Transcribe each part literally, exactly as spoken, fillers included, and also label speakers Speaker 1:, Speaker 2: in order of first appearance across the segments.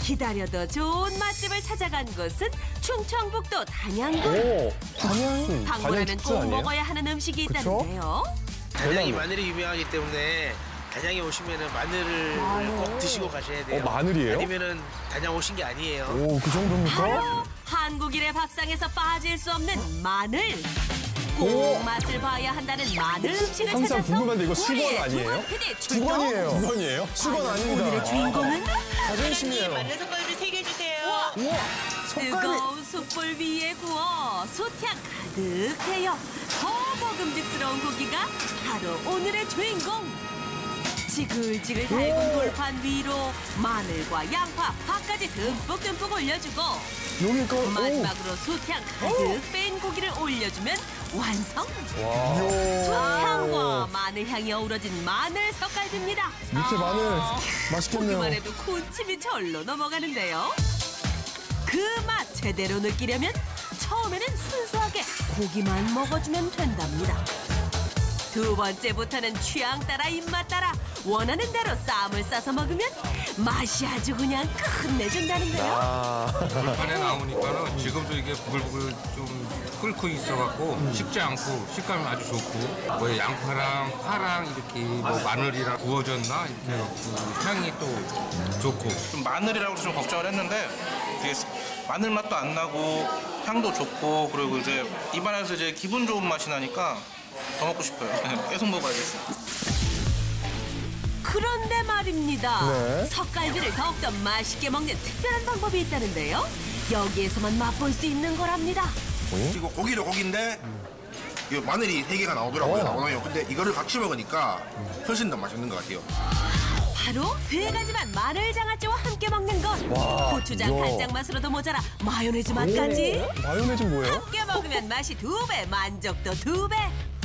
Speaker 1: 기다려도 좋은 맛집을 찾아간 곳은 충청북도 단양군.
Speaker 2: 오, 단양.
Speaker 1: 방문하면 꼭
Speaker 2: 아니에요?
Speaker 1: 먹어야 하는 음식이 있다는데요.
Speaker 3: 단양이 마늘이 유명하기 때문에 단양에 오시면은 마늘을 마늘. 꼭 드시고 가셔야 돼요.
Speaker 2: 어, 마늘이에요?
Speaker 3: 아니면은 단양 오신 게 아니에요.
Speaker 2: 오, 그 정도입니까?
Speaker 1: 바로 한국인의 밥상에서 빠질 수 없는 마늘. 꼭 맛을 봐야 한다는 마늘 음식을
Speaker 2: 항상
Speaker 1: 찾아서
Speaker 2: 궁금한데 이거 수건
Speaker 1: 우리의
Speaker 2: 아니에요?
Speaker 1: 두건 피디 출동.
Speaker 2: 수건이에요. 수건이에요? 수건 아닙니다.
Speaker 1: 오늘의 주인공은
Speaker 2: 자존심이에요.
Speaker 4: 마늘 젓갈비 세 개 주세요.
Speaker 2: 우와, 석갈비.
Speaker 1: 뜨거운 숯불 위에 구워 솥향 가득해요. 더 먹음직스러운 고기가 바로 오늘의 주인공. 지글지글 달군 돌판 위로 마늘과 양파, 파까지 듬뿍듬뿍 올려주고
Speaker 2: 여기가
Speaker 1: 마지막으로 숯향 가득 뺀 고기를 올려주면 완성.
Speaker 2: 와.
Speaker 1: 숯향과 마늘향이 어우러진 마늘 석갈비입니다.
Speaker 2: 밑에 마늘
Speaker 1: 아,
Speaker 2: 맛있겠네요.
Speaker 1: 보기만 해도 군침이 절로 넘어가는데요. 그 맛 제대로 느끼려면 처음에는 순수하게 고기만 먹어주면 된답니다. 두 번째부터는 취향 따라 입맛 따라 원하는 대로 쌈을 싸서 먹으면 맛이 아주 그냥 끝내준다는데요.
Speaker 2: 아.
Speaker 5: 불판에 나오니까는 지금도 이게 부글부글 좀 끓고 있어갖고 식지 않고 식감이 아주 좋고 뭐 양파랑 파랑 이렇게 뭐 마늘이랑 구워졌나 이렇게 해갖고 향이 또 좋고
Speaker 6: 좀 마늘이라고 좀 걱정을 했는데 이게 마늘 맛도 안 나고 향도 좋고 그리고 이제 입안에서 이제 기분 좋은 맛이 나니까 더 먹고 싶어요. 계속 먹어야겠어요.
Speaker 1: 그런데 말입니다.
Speaker 2: 네.
Speaker 1: 석갈비를 더욱더 맛있게 먹는 특별한 방법이 있다는데요. 여기에서만 맛볼 수 있는 거랍니다.
Speaker 7: 이거 고기도 고기인데 이 마늘이 세 개가 나오더라고요.
Speaker 2: 어.
Speaker 7: 나오나요? 근데 이거를 같이 먹으니까 훨씬 더 맛있는 것 같아요.
Speaker 1: 바로 세 가지만 마늘 장아찌와 함께 먹는 것.
Speaker 2: 와,
Speaker 1: 고추장,
Speaker 2: 이거.
Speaker 1: 간장 맛으로도 모자라 마요네즈 맛까지.
Speaker 2: 오, 마요네즈 뭐예요?
Speaker 1: 함께 먹으면 맛이 두 배, 만족도 두 배.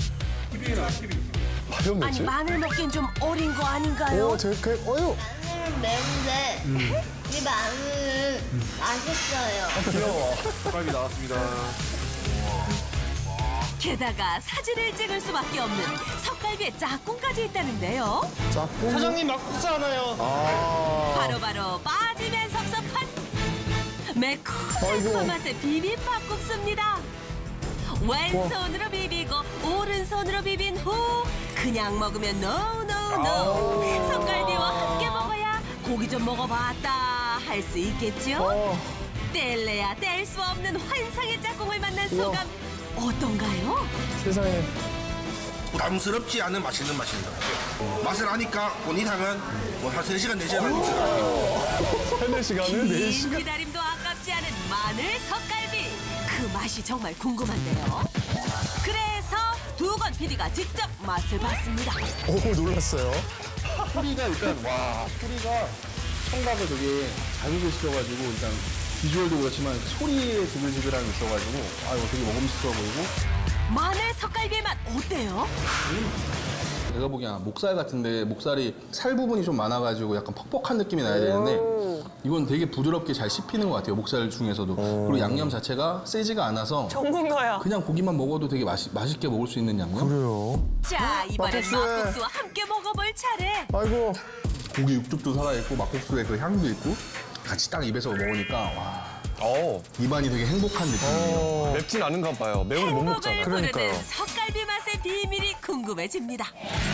Speaker 1: 아니
Speaker 2: 마요네즈?
Speaker 1: 마늘 먹기엔 좀 어린 거 아닌가요?
Speaker 2: 오, 제 그, 어유.
Speaker 8: 마늘은 매운데 이 마늘은 맛있어요.
Speaker 2: 귀여워.
Speaker 7: 떡갈비 나왔습니다.
Speaker 1: 게다가 사진을 찍을 수밖에 없는 석갈비에 짝꿍까지 있다는데요.
Speaker 2: 짝꿍.
Speaker 6: 사장님 막국수 하나요?
Speaker 2: 아.
Speaker 1: 바로바로 빠지면 섭섭한 매콤한 맛의 비빔 막국수입니다. 왼손으로 비비고 오른손으로 비빈 후 그냥 먹으면 no no no. 석갈비와 함께 먹어야 고기 좀 먹어봤다 할 수 있겠죠?
Speaker 2: 어.
Speaker 1: 뗄래야 뗄 수 없는 환상의 짝꿍을 만난 소감 어떤가요?
Speaker 2: 세상에.
Speaker 7: 부담스럽지 않은 맛있는 맛인 것 같아요. 맛을 아니까 온 이상은 뭐한 세 시간, 네 시간 하고 있어요.
Speaker 2: 세네 시간을 네
Speaker 1: 긴
Speaker 2: 시간.
Speaker 1: 기다림도 아깝지 않은 마늘 석갈비. 그 맛이 정말 궁금한데요. 그래서 두건 피디가 직접 맛을 봤습니다.
Speaker 2: 오, 놀랐어요.
Speaker 9: 소리가 일단 와 소리가 청각을 되게 자극시켜가지고 일단 비주얼도 그렇지만 소리에 지글지글함이 있어가지고 아 이거 되게 먹음직스러워 보이고.
Speaker 1: 마늘 석갈비의 맛 어때요?
Speaker 9: 내가 보기엔 목살 같은데 목살이 살 부분이 좀 많아가지고 약간 퍽퍽한 느낌이 나야 되는데 이건 되게 부드럽게 잘 씹히는 것 같아요. 목살 중에서도. 그리고 양념 자체가 세지가 않아서
Speaker 4: 전문가야.
Speaker 9: 그냥 고기만 먹어도 되게 맛이, 맛있게 먹을 수 있는 양념?
Speaker 2: 그래요.
Speaker 1: 자, 이번엔
Speaker 2: 막국수에.
Speaker 1: 막국수와 함께 먹어볼 차례.
Speaker 2: 아이고.
Speaker 9: 고기 육즙도 살아있고 막국수의 그 향도 있고 같이 딱 입에서 먹으니까 와
Speaker 2: 어.
Speaker 9: 입안이 되게 행복한 느낌이에요.
Speaker 2: 어. 맵진 않은가 봐요. 매운 못 먹잖아요.
Speaker 1: 행복을 부르는 석갈비 맛의 비밀이 궁금해집니다.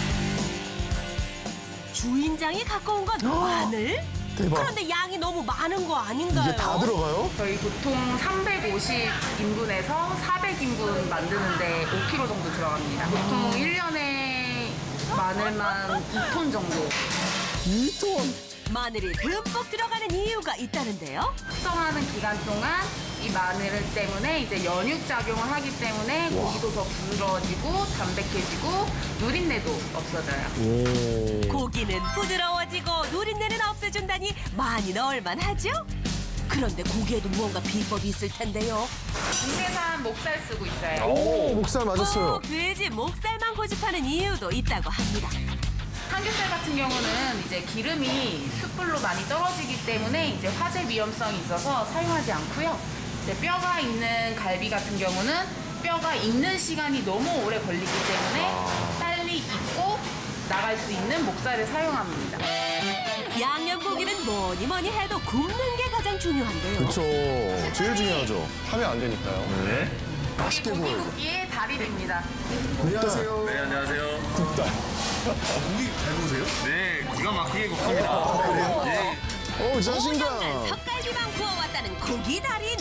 Speaker 1: 주인장이 갖고 온 건 마늘?
Speaker 2: 대박.
Speaker 1: 그런데 양이 너무 많은 거 아닌가요?
Speaker 2: 이게 다 들어가요?
Speaker 10: 저희 보통 삼백오십 인분에서 사백 인분 만드는데 오 킬로그램 정도 들어갑니다. 보통 일 년에 마늘만 이 톤 정도.
Speaker 2: 이 톤.
Speaker 1: 마늘이 듬뿍 들어가는 이유가 있다는데요.
Speaker 10: 숙성하는 기간 동안 이 마늘 때문에 이제 연육 작용을 하기 때문에 고기도 더 부드러워지고 담백해지고 누린내도 없어져요.
Speaker 1: 고기는 부드러워지고 누린내는 없애준다니 많이 넣을만 하죠? 그런데 고기에도 무언가 비법이 있을 텐데요.
Speaker 10: 국내산 목살 쓰고 있어요.
Speaker 2: 오, 목살 맞았어요.
Speaker 1: 꼭 돼지 목살만 고집하는 이유도 있다고 합니다.
Speaker 10: 삼겹살 같은 경우는 이제 기름이 숯불로 많이 떨어지기 때문에 이제 화재 위험성이 있어서 사용하지 않고요. 이제 뼈가 있는 갈비 같은 경우는 뼈가 익는 시간이 너무 오래 걸리기 때문에 빨리 익고 나갈 수 있는 목살을 사용합니다.
Speaker 1: 양념고기는 뭐니 뭐니 해도 굽는 게 가장 중요한데요.
Speaker 2: 그렇죠. 제일 중요하죠. 하면 안 되니까요. 네.
Speaker 10: 맛있게 고기 굽기의 달인입니다.
Speaker 2: 안녕하세요.
Speaker 4: 네, 안녕하세요.
Speaker 2: 굽다.
Speaker 7: 고기 잘 구우세요?
Speaker 4: 네, 기가 막히게 굽습니다. 네.
Speaker 2: 오, 자신감.
Speaker 1: 오년간 석갈비만 구워왔다는 고기 달인.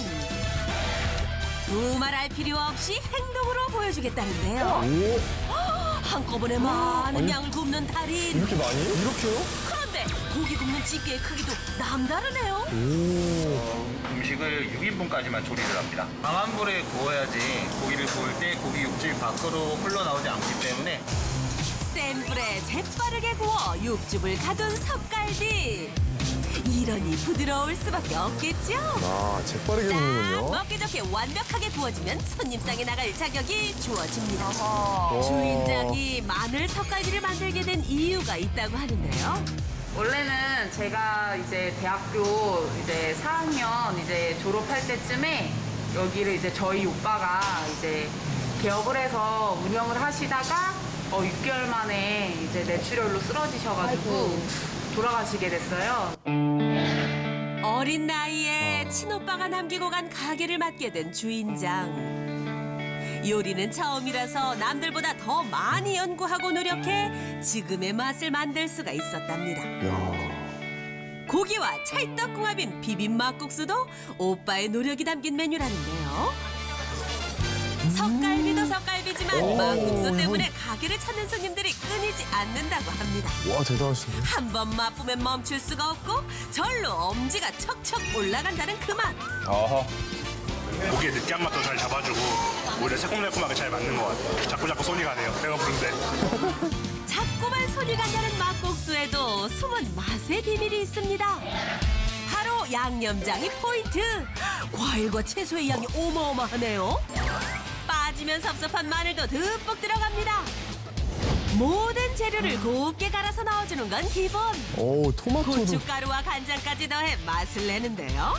Speaker 1: 두말할 필요 없이 행동으로 보여주겠다는데요.
Speaker 2: 오,
Speaker 1: 한꺼번에 많은 양을 굽는 달인.
Speaker 2: 이렇게 많이? 이렇게요?
Speaker 1: 그런데 고기 굽는 집게의 크기도 남다르네요.
Speaker 4: 어, 음식을 육 인분까지만 조리를 합니다. 강한 불에 구워야지 고기를 구울 때 고기 육즙이 밖으로 흘러나오지 않기 때문에
Speaker 1: 센 불에 재빠르게 구워 육즙을 가둔 석갈비. 이러니 부드러울 수밖에 없겠죠.
Speaker 2: 아, 재빠르게 굽는군요.
Speaker 1: 먹기 좋게 완벽하게 구워지면 손님상에 나갈 자격이 주어집니다.
Speaker 2: 와.
Speaker 1: 주인장이 마늘 석갈비를 만들게 된 이유가 있다고 하는데요.
Speaker 10: 원래는 제가 이제 대학교 이제 사 학년 이제 졸업할 때쯤에 여기를 이제 저희 오빠가 이제 개업을 해서 운영을 하시다가 어, 육 개월 만에 이제 뇌출혈로 쓰러지셔가지고 돌아가시게 됐어요.
Speaker 1: 어린 나이에 친오빠가 남기고 간 가게를 맡게 된 주인장. 요리는 처음이라서 남들보다 더 많이 연구하고 노력해 지금의 맛을 만들 수가 있었답니다.
Speaker 2: 야.
Speaker 1: 고기와 찰떡궁합인 비빔막국수도 오빠의 노력이 담긴 메뉴라는데요. 석갈비도 석갈비지만
Speaker 2: 오,
Speaker 1: 막국수 때문에
Speaker 2: 이건...
Speaker 1: 가게를 찾는 손님들이 끊이지 않는다고 합니다.
Speaker 2: 와, 대단하시네.
Speaker 1: 한 번 맛보면 멈출 수가 없고 절로 엄지가 척척 올라간다는 그 맛.
Speaker 2: 아하.
Speaker 11: 고기의 느끼한 맛도 잘 잡아주고 오히려 새콤달콤하게 잘 맞는 것 같아요. 자꾸 자꾸 손이 가네요. 배가 부른데.
Speaker 1: 자꾸만 손이 간다는 막국수에도 숨은 맛의 비밀이 있습니다. 바로 양념장이 포인트. 과일과 채소의 양이 어마어마하네요. 빠지면 섭섭한 마늘도 듬뿍 들어갑니다. 모든 재료를 곱게 갈아서 넣어주는 건 기본.
Speaker 2: 오, 토마토도.
Speaker 1: 고춧가루와 간장까지 더해 맛을 내는데요.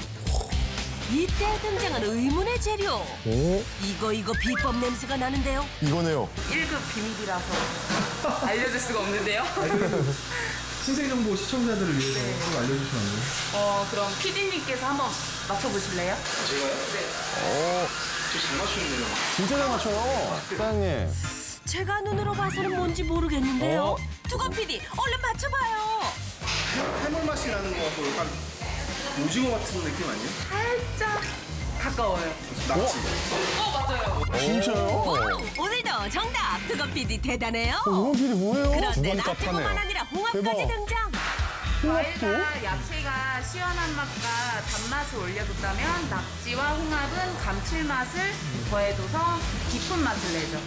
Speaker 1: 이때 등장한 의문의 재료.
Speaker 2: 오,
Speaker 1: 이거 이거 비법 냄새가 나는데요.
Speaker 2: 이거네요.
Speaker 10: 일 급 비밀이라서 알려줄 수가 없는데요.
Speaker 9: 신생정보 시청자들을 위해서 좀 알려주시면 안 돼요?
Speaker 10: 어, 그럼 피디님께서 한번 맞춰보실래요?
Speaker 6: 제가요?
Speaker 2: 오,
Speaker 6: 잘 맞추는데요.
Speaker 2: 진짜 잘 맞춰요. 사장님.
Speaker 1: 제가 눈으로 봐서는 뭔지 모르겠는데요.
Speaker 2: 어?
Speaker 1: 두건 피디, 얼른 맞춰봐요.
Speaker 7: 해물 맛이 나는 것 같고 약간 오징어 같은 느낌 아니에요?
Speaker 10: 살짝 가까워요.
Speaker 7: 낙지.
Speaker 10: 어, 맞아요.
Speaker 2: 진짜요?
Speaker 1: 오, 오늘도 정답! 두건 피디 대단해요.
Speaker 2: 어, 이건 필이 뭐예요?
Speaker 1: 그런데
Speaker 2: 번
Speaker 1: 낙지뿐만
Speaker 2: 값하네요.
Speaker 1: 아니라 홍합까지
Speaker 2: 대박.
Speaker 1: 등장.
Speaker 10: 과일과 야채가 시원한 맛과 단맛을 올려줬다면 낙지와 홍합은 감칠맛을 더해줘서 깊은 맛을 내죠.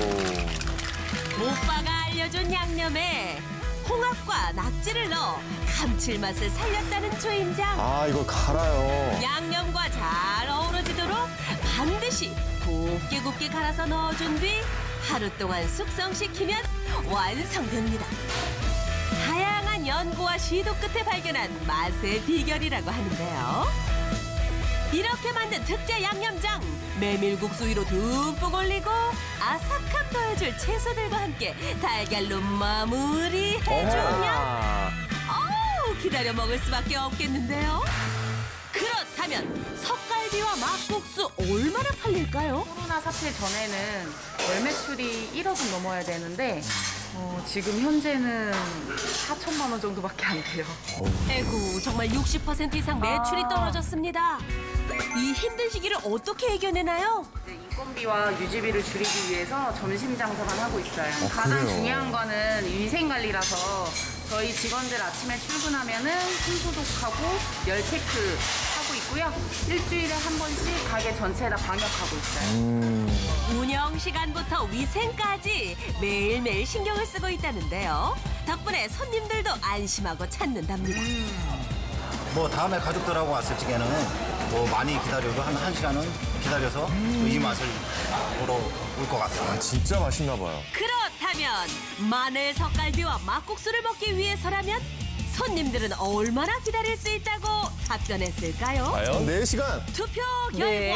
Speaker 1: 오빠가 알려준 양념에 홍합과 낙지를 넣어 감칠맛을 살렸다는 주인장.
Speaker 2: 아, 이거 갈아요.
Speaker 1: 양념과 잘 어우러지도록 반드시 곱게 곱게 갈아서 넣어준 뒤 하루 동안 숙성시키면 완성됩니다. 다양한 연구와 시도 끝에 발견한 맛의 비결이라고 하는데요. 이렇게 만든 특제 양념장, 메밀국수 위로 듬뿍 올리고 아삭함 더해줄 채소들과 함께 달걀로 마무리해주면 어우, 기다려 먹을 수밖에 없겠는데요. 그렇다면 석갈비와 막국수 얼마나 팔릴까요?
Speaker 10: 코로나 사태 전에는 월 매출이 일억은 넘어야 되는데 어, 지금 현재는 사천만 원 정도밖에 안 돼요.
Speaker 1: 에구, 정말 육십 퍼센트 이상 매출이 떨어졌습니다. 이 힘든 시기를 어떻게 이겨내나요?
Speaker 10: 이제 인건비와 유지비를 줄이기 위해서 점심 장사만 하고 있어요.
Speaker 2: 어,
Speaker 10: 가장
Speaker 2: 그래요?
Speaker 10: 중요한 거는 위생 관리라서 저희 직원들 아침에 출근하면은 손 소독하고 열 체크 하고 있고요. 일주일에 한 번씩 가게 전체에다 방역하고 있어요.
Speaker 1: 운영 시간부터 위생까지 매일매일 신경을 쓰고 있다는데요. 덕분에 손님들도 안심하고 찾는답니다.
Speaker 12: 뭐 다음에 가족들하고 왔을 적에는 뭐 많이 기다려도 한 한 시간은 기다려서 음. 이 맛을 보러 올 것 같습니다.
Speaker 2: 아, 진짜 맛있나 봐요.
Speaker 1: 그렇다면 마늘 석갈비와 막국수를 먹기 위해서라면 손님들은 얼마나 기다릴 수 있다고 답변했을까요?
Speaker 2: 과연 네 시간.
Speaker 1: 투표 결과
Speaker 2: 네.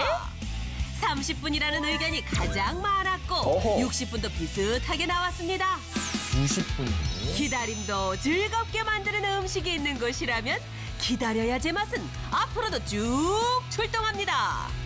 Speaker 1: 삼십 분이라는 의견이 가장 많았고
Speaker 2: 어허.
Speaker 1: 육십 분도 비슷하게 나왔습니다.
Speaker 13: 구십 분.
Speaker 1: 기다림도 즐겁게 만드는 음식이 있는 곳이라면 기다려야 제맛은 앞으로도 쭉 출동합니다.